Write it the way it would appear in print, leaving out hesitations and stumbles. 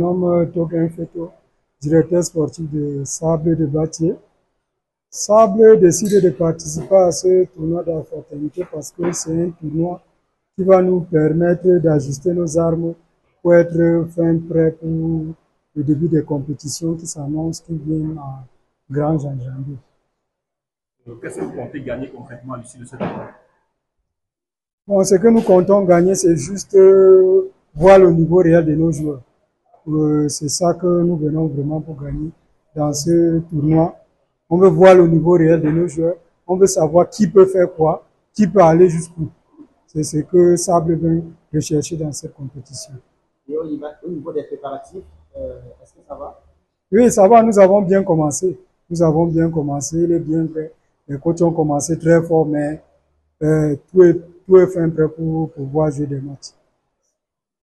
nomme Toguin Feto, directeur sportif de Sable de Batier. Sable décide de participer à ce tournoi de la fraternité parce que c'est un tournoi qui va nous permettre d'ajuster nos armes pour être fin prêt pour le début des compétitions qui s'annoncent, qui viennent en grand janvier. Qu'est-ce que vous comptez gagner concrètement à l'issue de cette année? Bon, ce que nous comptons gagner, c'est juste voir le niveau réel de nos joueurs. C'est ça que nous venons vraiment pour gagner dans ce tournoi. On veut voir le niveau réel de nos joueurs. On veut savoir qui peut faire quoi, qui peut aller jusqu'où. C'est ce que Sable veut rechercher dans cette compétition. Et au niveau des préparatifs, est-ce que ça va? Oui, ça va, nous avons bien commencé. Nous avons bien commencé, il est bien prêt. Les coachs ont commencé très fort, mais tout est fin prêt pour pouvoir jouer des matchs.